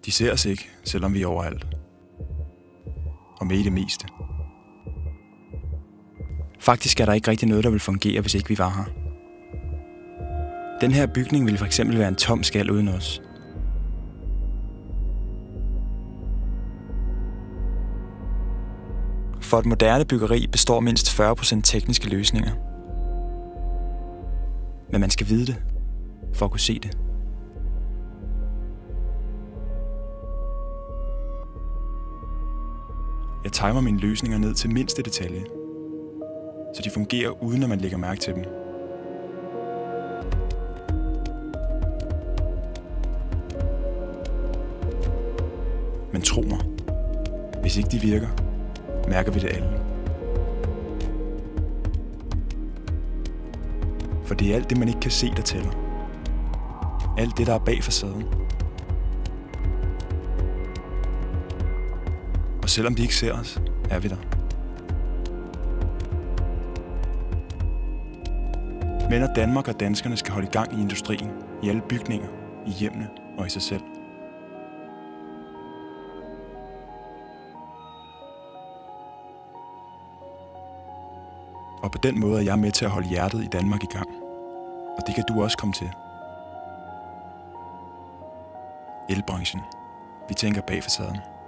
De ser os ikke, selvom vi er overalt. Og med i det meste. Faktisk er der ikke rigtig noget, der vil fungere, hvis ikke vi var her. Den her bygning ville for eksempel være en tom skal uden os. For et moderne byggeri består mindst 40% tekniske løsninger. Men man skal vide det, for at kunne se det. Jeg timer mine løsninger ned til mindste detalje, så de fungerer uden at man lægger mærke til dem. Men tro mig, hvis ikke de virker, mærker vi det alle. For det er alt det, man ikke kan se, der tæller. Alt det, der er bag facaden. Og selvom de ikke ser os, er vi der. Men at Danmark og danskerne skal holde i gang i industrien, i alle bygninger, i hjemmene og i sig selv. Og på den måde er jeg med til at holde hjertet i Danmark i gang. Og det kan du også komme til. Elbranchen. Vi tænker bag facaden.